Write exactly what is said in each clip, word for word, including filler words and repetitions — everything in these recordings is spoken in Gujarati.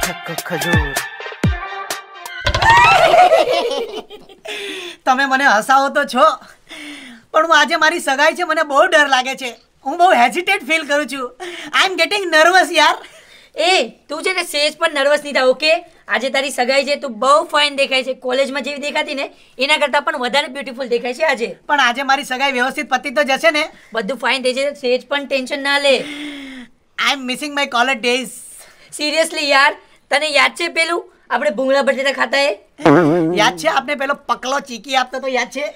ખજૂર. તમે મને હસાવો તો છો, પણ હું આજે મારી સગાઈ છે, મને બહુ ડર લાગે છે. હું બહુ હેઝિટેટ ફીલ કરું છું. આઈ એમ ગેટિંગ નર્વસ યાર. એ તું છે ને સેજ પણ નર્વસ નહીં થાવ, ઓકે? આજે તારી સગાઈ છે, તું બહુ ફાઇન દેખાય છે. કોલેજમાં જેવી દેખાતી ને એના કરતાં પણ વધારે બ્યુટીફુલ દેખાય છે આજે. પણ આજે મારી સગાઈ વ્યવસ્થિત પતી તો જશે ને? બધું ફાઇન થઈ જશે, સેજ પણ ટેન્શન ના લે. I am missing my college days. Seriously યાર, તને યાદ છે પેલું આપણે ભૂંગળા બટેટા ખાતા એ? યાદ છે આપને પેલો પકલો ચીકી આપતો તો? યાદ છે?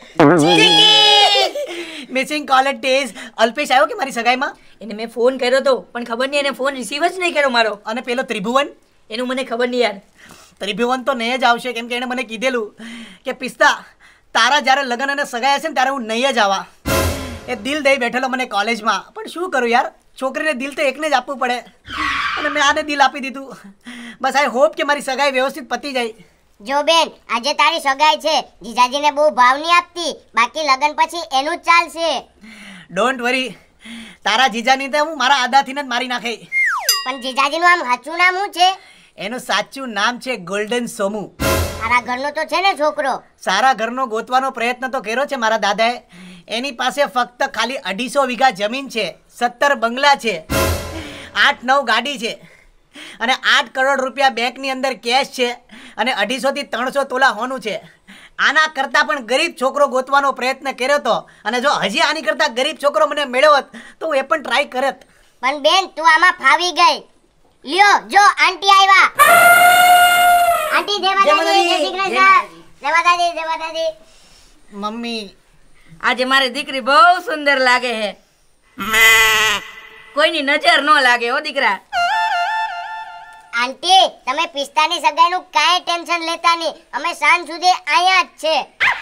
Missing college days. અલ્પેશ આવ્યો કે મારી સગાઈમાં? એને મેં ફોન કર્યો તો પણ ખબર નહીં, એને ફોન રિસીવ જ નહીં કર્યો મારો. અને પેલો ત્રિભુવન? એનું મને ખબર નહીં યાર. ત્રિભુવન તો નહીં જ આવશે, કેમ કે એણે મને કીધેલું કે પિસ્તા તારા જ્યારે લગ્ન અને સગાઈ હશે ને ત્યારે હું નહીં જ આવા. એ દિલ દઈ બેઠેલો મને કોલેજમાં. પણ શું કરું યાર, છોકરીને દિલ તો એકને જ આપવું પડે, અને મેં આને દિલ આપી દીધું. બસ આઈ હોપ કે મારી સગાઈ વ્યવસ્થિત પતી જાય. જો બેન, આજે તારી સગાઈ છે, જીજાજીને બહુ ભાવ નહીં આપતી, બાકી લગન પછી એનું જ ચાલશે. ડોન્ટ વરી, તારા જીજાની તો હું મારા આદાથી જ મારી નાખે. પણ જીજાજીનું આમ સાચું નામ શું છે? એનું સાચું નામ છે ગોલ્ડન સોમુ. સારા ઘરનો તો છે ને છોકરો? સારા ઘરનો ગોતવાનો પ્રયત્ન તો કર્યો છે મારા દાદાએ. એની પાસે ફક્ત ખાલી અઢીસો વીઘા જમીન છે, સત્તર બંગલા છે, આઠ નવ ગાડી છે, અને આઠ કરોડ રૂપિયા બેંકની અંદર કેશ છે, અને અઢીસો થી ત્રણસો તોલા હોનું છે. આના કરતાં પણ ગરીબ છોકરો ગોતવાનો પ્રયત્ન કર્યો હતો, અને જો હજી આની કરતાં ગરીબ છોકરો મને મેળવ્યો હોત તો હું એ પણ ટ્રાય કરત. પણ બેન, તું આમાં ફાવી ગઈ. લ્યો જો આંટી આવ્યા. આંટી દેવા દાદી, જય શ્રી કૃષ્ણ. દેવા દાદી, દેવા દાદી. મમ્મી, આજે મારી દીકરી બહુ સુંદર લાગે છે, કોઈની નજર ન લાગે હો દીકરા. આંટી, તમે પિસ્તાની સગાઈનું કાંઈ ટેન્શન લેતા નહીં, અમે સાંજ સુધી અહીંયા જ છે.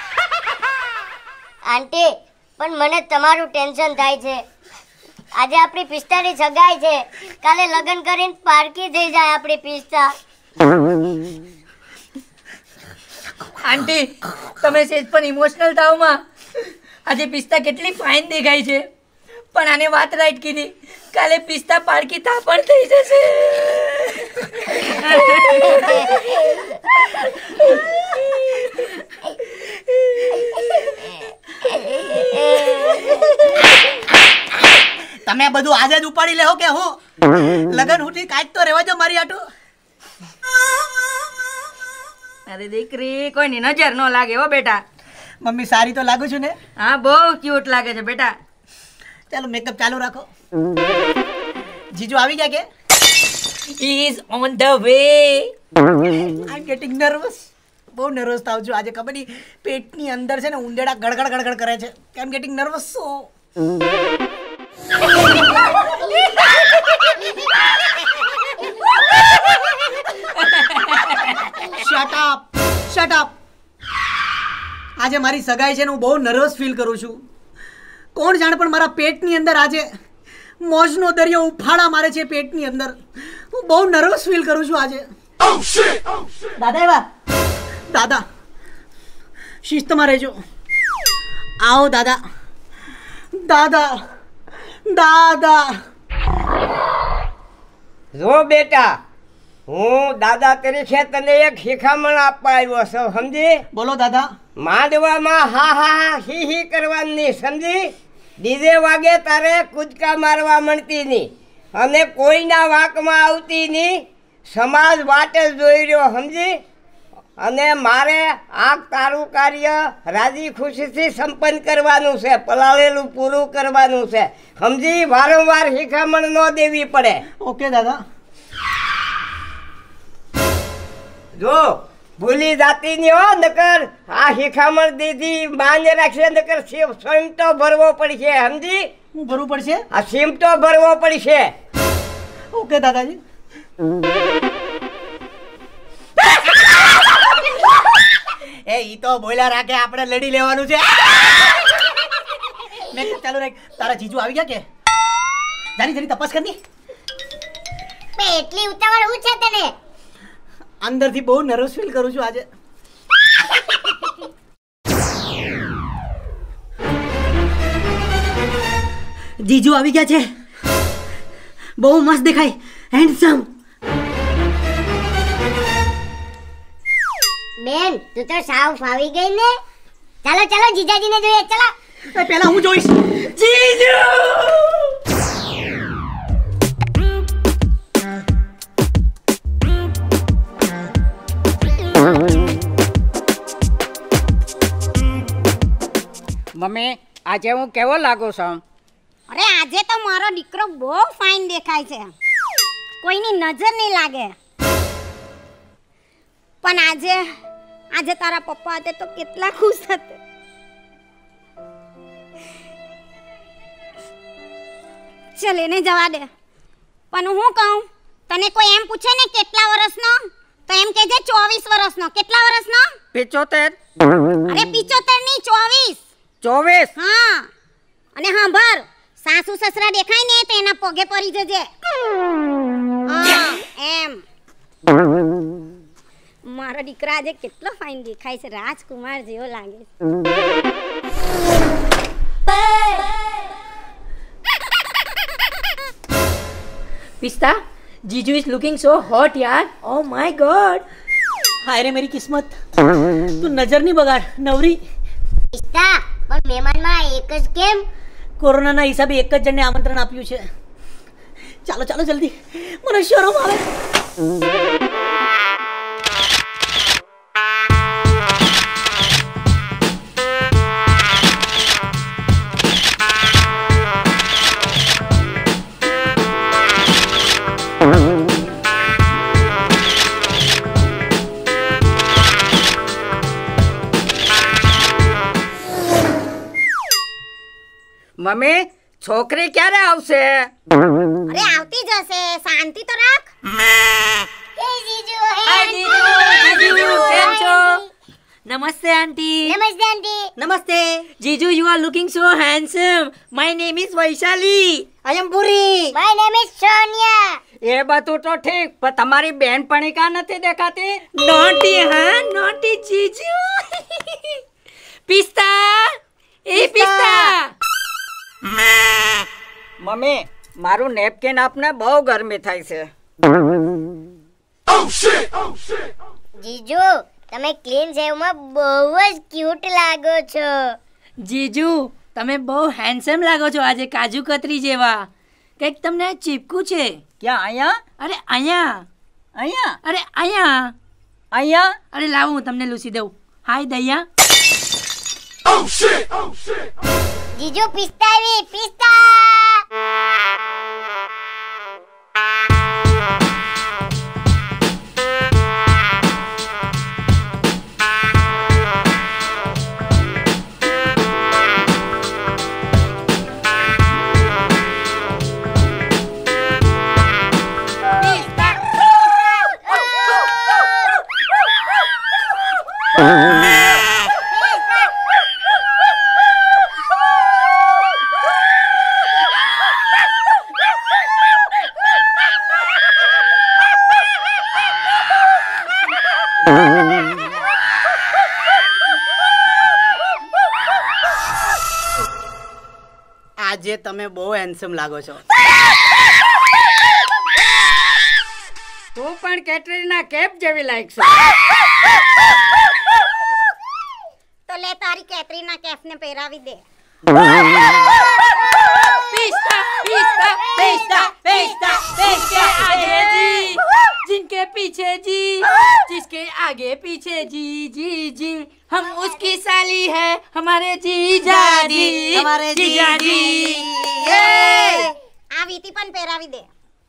આંટી, પણ મને તમારું ટેન્શન થાય છે. આજે આપણી પિસ્તાની સગાઈ છે, કાલે લગ્ન કરીને પારકી થઈ જાય આપણી પિસ્તા. આંટી, તમે સેજ પણ ઇમોશનલ થાવ માં. આજે પિસ્તા કેટલી ફાઇન દેખાય છે, પણ આને વાત રાઈટ કીધી, કાલે પિસ્તા પારકી તા પણ થઈ જશે. તમે બધું આજે જ ઉપાડી લેહો કે હું? લગન ઉઠી કાંઈક તો રહેવા દો મારી આટું. અરે દીકરી, કોઈની નજર ન લાગે હો બેટા. મમ્મી, સારી તો લાગુ છું ને? હા, બહુ ક્યુટ લાગે છે બેટા. ચાલો મેકઅપ ચાલુ રાખો. જીજુ આવી ગયા કે? He is on the way. I am getting nervous. બહુ નર્વસ થાવ છું આજે. ખબર નહીં પેટની અંદર છે ને ઉંદેડા ગડગડ ગડગડ કરે છે. I am getting nervous. So shut up, shut up. આજે મારી સગાઈ છે ને હું બહુ નર્વસ ફીલ કરું છું. કોણ જાણે, પણ મારા પેટની અંદર આજે મોજનો દરિયો ઉફાળા મારે છે પેટની અંદર. હું બહુ નર્વસ ફીલ કરું છું આજે. દાદા એવા, દાદા શિસ્તમાં રહેજો. આવો દાદા, દાદા, દાદા. જો બેટા, હું દાદા તરીકે તને એક શિખામણ આપવા આવ્યો છું, સમજી? બોલો દાદા. માંડવામાં હા હા હા હી હી કરવાની, સમજી? ડીજે વાગે તારે કૂદકા મારવા મળતી નહીં, અને કોઈના વાંકમાં આવતી નહીં. સમાજ વાટે જ જોઈ રહ્યો, સમજી? અને મારે આ તારું કાર્ય રાજી ખુશીથી સંપન્ન કરવાનું છે, પલાળેલું પૂરું કરવાનું છે, સમજી? વારંવાર શિખામણ ન દેવી પડે. ઓકે દાદા. જો ભૂલી જાતી નહીં હો, નકર આ શિખામણ દીધી માન્ય રાખશે, નકર સિમટો ભરવો પડશે, સમજી? હું ભરવું પડશે? આ સિમટો ભરવો પડશે. ઓકે દાદાજી. એ ઈ તો બોલ્યા રાખે, આપણે લડી લેવાનું છે. મેં ચાલુ રાખ. તારા જીજુ આવી ગયા કે? જાની જાની તપાસ કરની. બે એટલી ઉતાવળ હું છે તને? અંદરથી બહુ નર્વસ ફીલ કરું છું આજે. જીજુ આવી ગયા છે. બહુ મસ્ત દેખાય, હેન્ડસમ. બેન તું તો સાવ ફાવી ગઈ ને. ચાલો ચાલો જીજાજીને જોઈએ ચાલો. એ પહેલા હું જોઈશ. જીજુ મમ્મી આજે હું કેવો લાગુ છું? અરે આજે તો મારો દીકરો બહુ ફાઇન દેખાય છે. કોઈની નજર નહીં લાગે. પણ આજે આજે તારા પપ્પા હતા તો કેટલા ખુશ હતા. ચલ એને જવા દે. પણ હું કહું તને કોઈ એમ પૂછે ને કેટલા વર્ષનો તો એમ કહેજે ચોવીસ વર્ષનો. કેટલા વર્ષનો? પિચોતેર. અરે પિચોતેર નહીં ચોવીસ. ચોવીસ. હા અને હા ભર સાસુ સસરા દેખાય ને તો એના પગે પડી જજે. હા એમ. મારો દીકરા આજે કેટલો ફાઇન દેખાય છે. રાજકુમાર જેવો લાગે છે. पिस्ता जीजू इज लुकिंग सो हॉट यार. Oh my God. हाय रे मेरी किस्मत. તું નજર નહીં બગાડ નવરી. પિસ્તા પણ મહેમાનમાં એક જ કેમ? કોરોનાના હિસાબે એક જ જણને આમંત્રણ આપ્યું છે. ચાલો ચાલો જલ્દી મને શરમ આવે. મમ્મી છોકરી ક્યારે આવશે? અરે આવતી જશે. શાંતિ તો રાખ. હે જીજુ હે हाय जीजू. जीजू કેમ છો? नमस्ते आंटी. નમસ્તે આંટી. નમસ્તે. जीजू you are looking so handsome. My name is Vaishali. I am Puri. My name is Sonia. એ બધું તો ઠીક પણ તમારી બેનપણી કા નથી દેખાતી? नॉटी हाँ नॉटी जीजू. पिस्ता ए पिस्ता. મમ્મી મારું નેપકિન આપને બહુ ગરમી થાય છે. જીજુ તમે ક્લીન શેવમાં બહુ જ ક્યુટ લાગો છો. જીજુ તમે બહુ હેન્ડસમ લાગો છો આજે કાજુ કતરી જેવા. કંઈક તમને ચીપકું છે. ક્યાં? અહીંયા? અરે અહીંયા. અહીંયા? અરે અહીંયા. અહીંયા? અરે લાવો હું તમને લૂસી દઉં. હાય દયા. જીજુ પિસ્તા આવી પિસ્તા. આજે તમે બહુ હેન્ડસમ લાગો છો. તું પણ કેટરીના કેફ જેવી લાગશે. તો લે તારી કેટરીના કેફને પહેરાવી દે. पिस्ता पिस्ता पिस्ता पिस्ता पिस्ता आगे जी जिनके पीछे जी जिसके आगे पीछे जी जी जी हम उसकी साली है हमारे जीजा जी हमारे जीजा जी. जी. આ વીટી પણ પહેરાવી દે.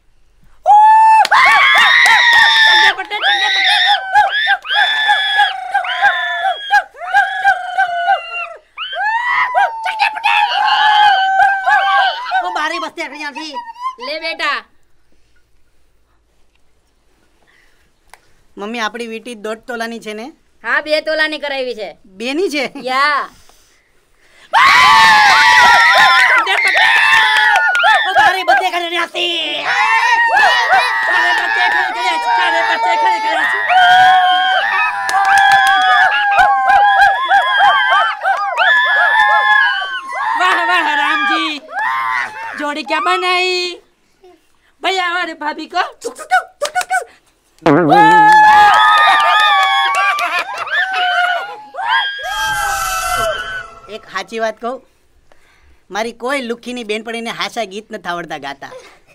હું બારી બસતી અહીંયાથી. ले बेटा. મમ્મી આપણી વીટી દોઢ તોલાની છે ને? હા બે તોલાની કરાવી છે. બેની છે? યા. બારી બસતી અહીંયાથી. सारे बच्चे खड़े खड़े सारे बच्चे खड़े खड़े. वाह वाह राम जी जोड़ी क्या बनाई भैया और भाभी को. સાચી વાત કહું, મારી કોઈ લુખીની બેનપણીને હાસા ગીત નથી આવડતા ગાતા,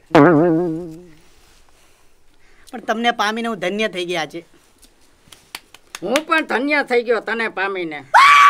પણ તમને પામીને હું ધન્ય થઈ ગયા છે. હું પણ ધન્ય થઈ ગયો તને પામીને.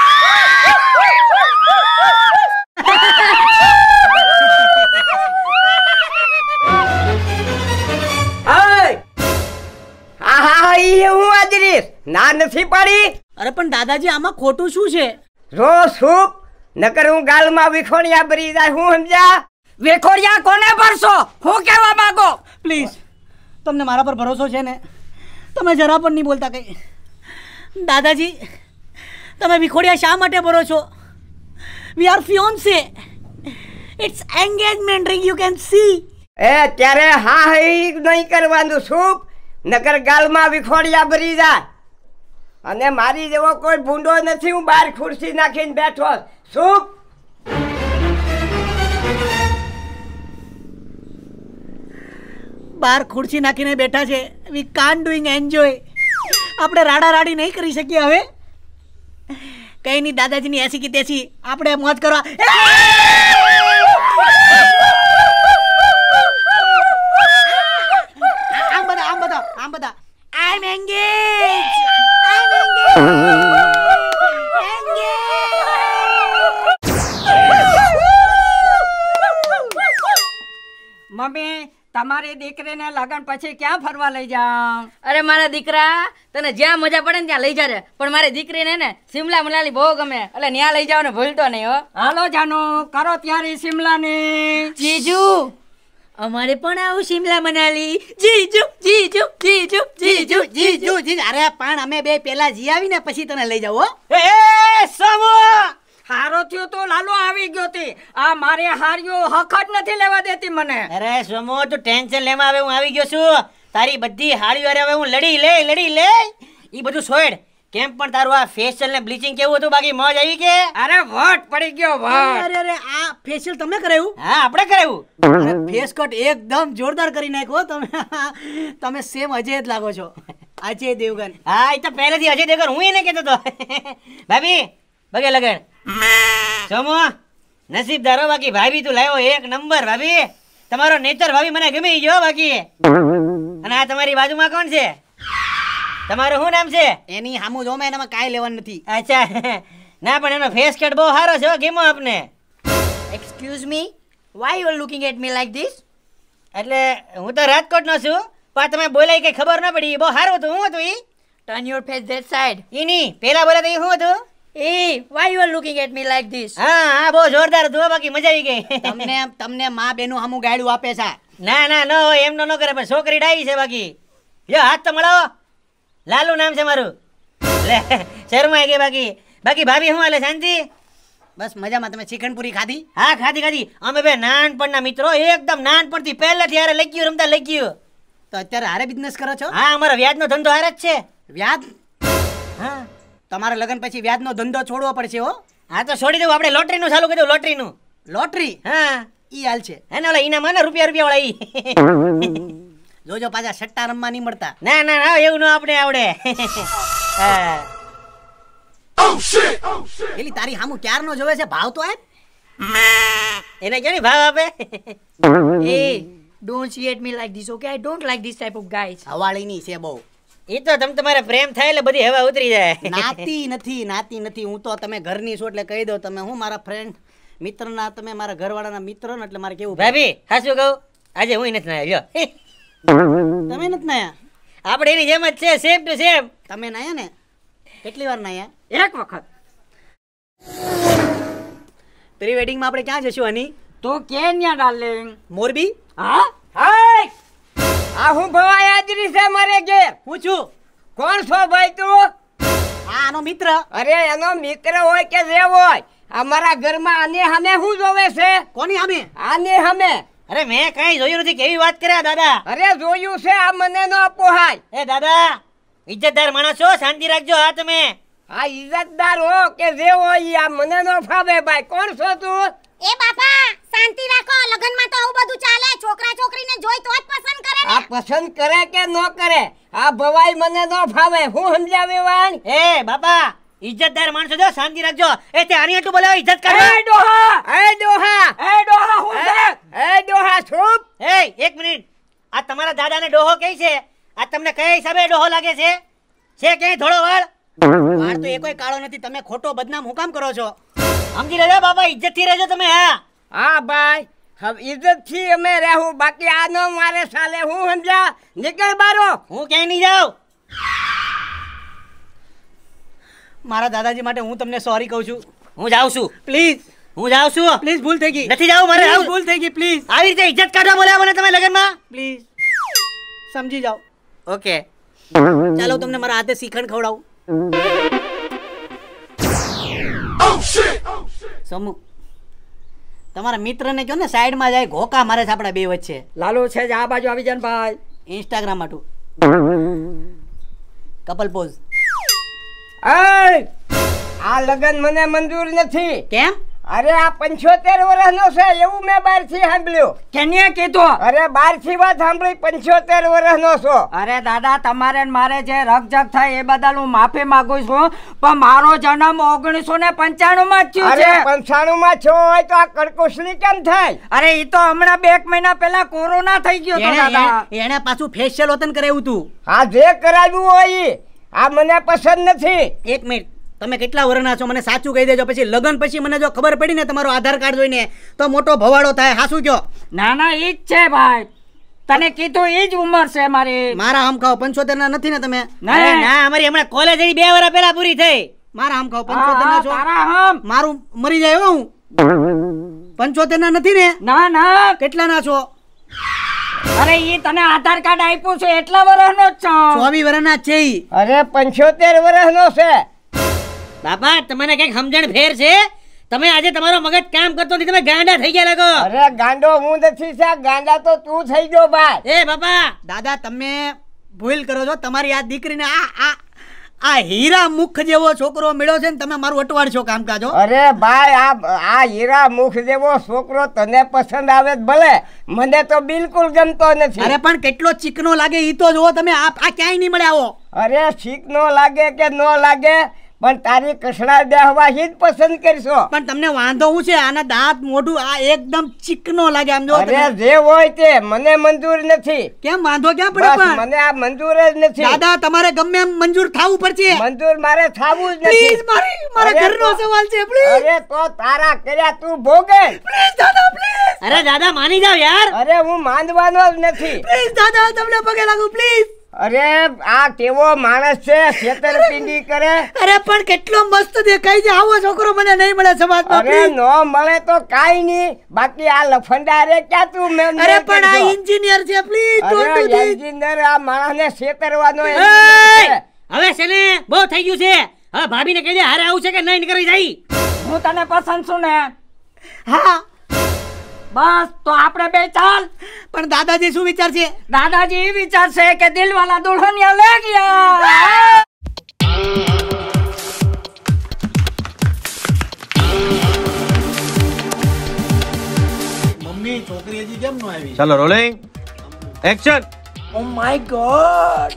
હું હાજરીશ ના નથી પાડી. અરે પણ દાદાજી આમાં ખોટું શું છે? રો સૂપ નકર હું ગાલમાં વિખોણિયા ભરી જાય. હું સમજ્યા? વેખોડિયા કોને ભરશો? હું કહેવા માંગો? પ્લીઝ, તમને મારા પર ભરોસો છે ને? તમે જરા પણ નહીં બોલતા કંઈ. દાદાજી, તમે વિખોડિયા શા માટે ભરો છો? We are fiance. It's engagement ring, you can see. એ ત્યારે હા હઈ નહીં કરવાનું સૂપ, નકર ગાલમાં વિખોડિયા ભરી જાય. અને મારી જેવો કોઈ ભૂંડો નથી, હું બહાર ખુરશી નાખીને બેઠો. સૂપ બહાર ખુરશી નાખીને બેઠા છે. વી કાન ડુઈંગ એન્જોય. આપણે રાડા રાડી નહીં કરી શકીએ હવે. કઈ નહીં, દાદાજીની એસી કી તેસી આપણે મોજ કરવા. આમ બધા આમ બધા આમ બધા આઈ એમ એન્ગેજ. મમ્મી, તમારી દીકરીને લગન પછી ક્યાં ફરવા લઈ જાઉં? અરે મારા દીકરા, તને જ્યાં મજા પડે ને ત્યાં લઈ જાજે, પણ મારી દીકરીને ને શિમલા મનાલી બહુ ગમે, એટલે ત્યાં લઈ જાવ ને ભૂલતો નહીં હો. હાલો જાનુ, કરો ત્યારે શિમલાની. જીજુ, અમારે પણ આવું શિમલા મનાલી. જીજુ જીજુ જીજુ જીજુ જીજુ જીજુ. અરે પણ અમે બે પેલા જી આવીને પછી તને લઈ જાવ હો. એ સમો હારો થયો તો લાલો આવી ગયો તે. આ મારે હાર્યો હક જ નથી લેવા દેતી મને. અરે સોમો, તું ટેન્શન લેમાં હવે હું આવી ગયો છું. તારી બધી હાડીઓ હવે હું લડી લે લડી લે ઈ બધું છોડ. કેમ પણ તારું આ ફેશિયલ ને બ્લીચિંગ કેવું હતું? બાકી મોજ આવી કે? અરે વટ પડી ગયો વટ. અરે અરે આ ફેશિયલ તમે કરાવ્યું? હા, આપણે કરાવ્યું. અરે ફેસ કટ એકદમ જોરદાર કરી નાખ્યો તમે. તમે સેમ અજય જ લાગો છો, અજય દેવગન. હા, એ તો પહેલેથી અજય દેવગન હું એને કહેતો હતો. ભાભી બગે લગન સોમો નસીબદારો. બાકી ભાભી તું લાવ્યો એક નંબર. ભાભી તમારો નેચર ભાભી મને ગમી ગયો. બાકી અને આ તમારી બાજુમાં કોણ છે? તમારું શું નામ છે? એની હામું જો મેં એનામાં કાંઈ લેવાનું નથી. અચ્છા, ના પણ એનો ફેસ કટ બહુ સારો છે. ગેમો આપને. Excuse me, why you are looking at me like this? એટલે હું તો રાજકોટનો છું, પણ તમે બોલાય કઈ ખબર ન પડી. બહુ સારું હતું. શું હતું ઈ? Turn your face that side. ઈ ની પેલા બોલા તો ઈ શું હતું? એ why you are looking at me like this? હા હા, બહુ જોરદાર હતું. બાકી મજા આવી ગઈ. તમને તમને માં બેનું હામું ગાયડું આપે છે. ના ના ન હોય એમનો ન કરે, પણ છોકરી ડાઈ છે. બાકી યો હાથ તો મળાવો. લાલુ નામ છે મારું. લે શર્મા ગઈ. બાકી બાકી ભાભી શું હાલે? શાંતિ? બસ મજામાં. તમે ચિકન પૂરી ખાધી? હા, ખાધી ખાધી. અમે બે નાનપણના મિત્રો, એકદમ નાનપણથી પહેલેથી હારે લખ્યું રમતા લખ્યું. તો અત્યારે હારે બિઝનેસ કરો છો? હા, અમારો વ્યાજનો ધંધો હારે જ છે. વ્યાજ? હા, તમારા લગ્ન પછી વ્યાજનો ધંધો છોડવો પડશે હો. હા તો છોડી દઉં. આપણે લોટરીનું ચાલુ કરી દઉં. લોટરીનું. લોટરી? હા, ઈ હાલ છે. હે ને ઓલા ઈનામ ને રૂપિયા રૂપિયા વાળા ઈ. જોજો પાછા સટ્ટા રમવા નહીં મળતા. ના ના ના, એવું ન આપણે આવડે. હા. એલી તારી હામું ક્યારનો જોવે છે? ભાવ તો આપ. એને ક્યાં ની ભાવ આપે? એ don't see at me like this, okay? I don't like this type of guys. હવાળીની છે બહુ. એ તો તમ તમારે પ્રેમ થાય એટલે બધી હવા ઉતરી જાય. નાતી નથી, નાતી નથી. હું તો તમે ઘરની છો એટલે કહી દો. તમે હું મારા ફ્રેન્ડ મિત્રના, તમે મારા ઘરવાળાના મિત્ર ને, એટલે મારે કેવું? ભાભી હાસું કહું, આજે હું નથી નાયો. તમે નથી નાયા? આપણે એની જેમ જ છે, સેમ ટુ સેમ. તમે નાયા ને? કેટલી વાર નાયા? એક વખત. પ્રી વેડિંગમાં આપણે ક્યાં જશું હની? તો કેન્યા ડાર્લિંગ. મોરબી? હા, હાય આ હું ભવાય હાજરી છે મારે ઘેર. હું છું. કોણ છો ભાઈ તું? આ આનો મિત્ર. અરે એનો મિત્ર હોય કે જે હોય, અમારા ઘરમાં આને હમે શું જોવે છે? કોની સામે? આને હમે. અરે મેં કઈ જોયું નથી. કેવી વાત કર્યા દાદા? અરે જોયું છે, આ મને ન પોહાય. એ દાદા, ઇજ્જતદાર માણસ છો, શાંતિ રાખજો. હા તમે આ ઇજ્જતદાર હો કે જે હોય ઈ આ મને ન ફાવે ભાઈ. કોણ છો તું? એ બાપા શાંતિ રાખો. લગનમાં તો આવું બધું ચાલે. છોકરા છોકરીને જોઈ તો જ પસંદ કરે ને. આ પસંદ કરે કે ન કરે, આ ભવાઈ મને ન ફાવે. હું સમજાવે વાણ? એ બાપા, ઇજ્જતદાર માણસો જો શાંતિ રાખજો. એ તે આની આટલું બોલાવો ઇજ્જત કરો. એ ડોહા એ ડોહા એ ડોહા હું છે? એ ડોહા ચૂપ. એ એક મિનિટ, આ તમારા દાદાને ડોહો કહે છે, આ તમને કયા હિસાબે ડોહો લાગે છે? છે કે ધોળો વાળ? વાળ તો એ કોઈ કાળો નથી, તમે ખોટો બદનામ હું કામ કરો છો? સમજી લેજો બાબા, ઇજ્જત થી રહેજો તમે. હા હા ભાઈ, હવે ઇજ્જત થી અમે રહેવું, બાકી આ નો મારે સાલે. હું સમજ્યા? નીકળ બારો. હું ક્યાંય નહીં જાઉં. મારા દાદાજી માટે હું તમને સોરી કહું છું. હું જાઉં છું, પ્લીઝ હું જાઉં છું. પ્લીઝ ભૂલ થઈ ગઈ. નથી જાવું મારે. Please, આવું ભૂલ થઈ ગઈ. પ્લીઝ આવી રીતે ઇજ્જત કાઢવા બોલ્યા મને તમે લગનમાં. પ્લીઝ સમજી જાઓ. ઓકે, ચાલો તમને મારા હાથે શ્રીખંડ ખવડાવું. સમુ, તમારા મિત્રને કહો ને સાઈડમાં જાય, ઘોકા મારે છે આપણા બે વચ્ચે. લાલુ છે જ આ બાજુ આવી જાય ને ભાઈ. ઇન્સ્ટાગ્રામ માટું કપલ પોઝ. એ આ લગન મને મંજૂર નથી. કેમ? અરે આ પંચોતેર વર્ષનો છે એવું મેં બહારથી સાંભળ્યું. કેને કીધું? અરે બહારથી વાત સાંભળી, પંચોતેર વર્ષનો છો. અરે દાદા, તમારે ને મારે જે રકજક થાય એ બદલ હું માફી માંગુ છું, પણ મારો જન્મ ઓગણીસો ને પંચાણું માં જ અરે થયો છે. પંચાણું માં છો હોય તો આ કડકોસલી કેમ થાય? અરે ઈ તો હમણાં બે એક મહિના પહેલા કોરોના થઈ ગયો તો દાદા. એણે એણે પાછું ફેશિયલ વતન કરાવ્યું હતું. આ જે કરાવ્યું હોય ઈ. આ મને પસંદ નથી. એક મિનિટ, તમે કેટલા વર્ષના છો મને સાચું કહી દેજો, પછી લગન પછી મને જો ખબર પડી ને તમારો આધાર કાર્ડ જોઈને તો મોટો ભવાડો થાય. હાસું કયો? ના ના ઈ જ છે ભાઈ, તને કીધું ઈ જ ઉંમર છે મારી. મારા આમ ખાઓ પંચોતેર ના નથી ને તમે? અરે ના, અમારી હમણાં કોલેજ બે વર્ષ પહેલા પૂરી થઈ. મારા આમ ખાઓ પંચોતેર ના છો? તારા હમ. મારું મરી જાય હો હું. પંચોતેર ના નથી ને? ના ના, કેટલા ના છો? અરે ઈ તને આધાર કાર્ડ આપ્યું છે એટલા વર્ષનો જ છું. ચોવીસ વર્ષના છે ઈ. અરે પંચોતેર વર્ષનો છે. બાપા તમને કઈક સમજણ ફેર છે? તમે આજે તમારો મગજ કામ કરતો નથી, તમે ગાંડા થઈ ગયા લાગો. અરે ગાંડો હું નથી છે, ગાંડા તો તું થઈ ગયો ભાઈ. એ બાપા, દાદા તમે ભૂલ કરો છો. તમારી આ દીકરીને આ આ આ હીરા મુખ જેવો છોકરો મળ્યો છે ને તમે મારું અટવાડ છો કામકાજો. અરે ભાઈ આ આ હીરા મુખ જેવો છોકરો તને પસંદ આવે જ ભલે, મને તો બિલકુલ ગમતો નથી. અરે પણ કેટલો ચીકનો લાગે ઈ તો જુઓ તમે. આ આ ક્યાંય નહીં મળે આવો. અરે શીખ નો લાગે કે નો લાગે, પણ તારી કસડા બેહવા જ પસંદ કરશો. પણ તમને વાંધો શું છે? આના દાંત મોઢું આ એકદમ ચીકનો લાગે આમ જો. અરે જે હોય તે મને મંજૂર નથી. કેમ વાંધો ક્યાં પડે? બસ પણ મને આ મંજૂર જ નથી. દાદા તમારે ગમે એમ મંજૂર થાવું પડશે. મંજૂર મારે થાવું જ પ્લીઝ, નથી. મારી મારા અરે ઘરનો તો- સવાલ છે. પ્લીઝ અરે તો તારા કર્યા તું ભોગે. પ્લીઝ દાદા, પ્લીઝ અરે દાદા માની જાઓ યાર. અરે હું માંદવાનો જ નથી. પ્લીઝ દાદા તમને પગે લાગુ પ્લીઝ. અરે આ કેવો માણસ છે, છેતરપિંડી કરે. અરે પણ કેટલો મસ્ત દેખાય છે. આવો છોકરો મને નહીં મળે સમાજમાં. અરે please. નો મળે તો કાઈ નહીં, બાકી આ લફંડા રે ક્યાં તું મેં અરે પણ આ એન્જિનિયર છે. Please don't do this. Engineer આ માણસને છેતરવાનો એય! engineer છે. હવે છે ને બહુ થઈ ગયું છે. હવે ભાભીને કહી દે હારે આવું છે કે નહીં કરી જાય. હું તને પસંદ છું ને, હા બસ તો આપણે બે ચાલ. પણ દાદાજી શું વિચાર છે? દાદાજી એ વિચાર છે કે દિલ વાલા દુલ્હનિયા લે ગયા. મમ્મી છોકરી હજી કેમ નો આવી? ચાલો rolling action. Oh my god,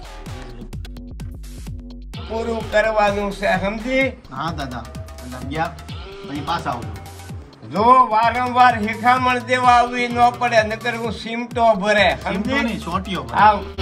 પૂરું કરવાનું છે સમજી. હા દાદા, એટલે ગયા પછી પાછા આવજો. જો વારંવાર હિખામણ દેવા આવી ન પડે, નકર હું સિમટો ભરે ચીમટો સમજી. નહીં, ચોટીઓ ભરે. આવ